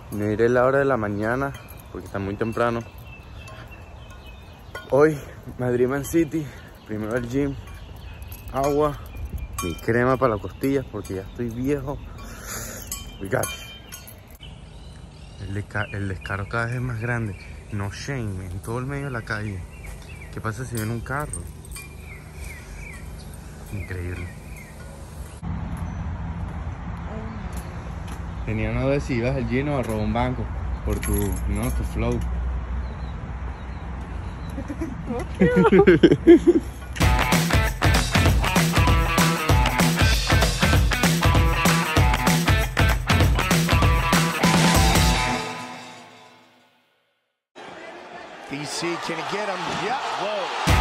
No iré a la hora de la mañana porque está muy temprano. Hoy, Madrid-Man City, primero el gym, agua, mi crema para las costillas porque ya estoy viejo. We got it. El descaro cada vez es más grande. No shame, en todo el medio de la calle. ¿Qué pasa si viene un carro? Increíble. Tenía una vez si ibas al gym o a robar un banco por tu flow. BC, can he get him? Yeah, whoa.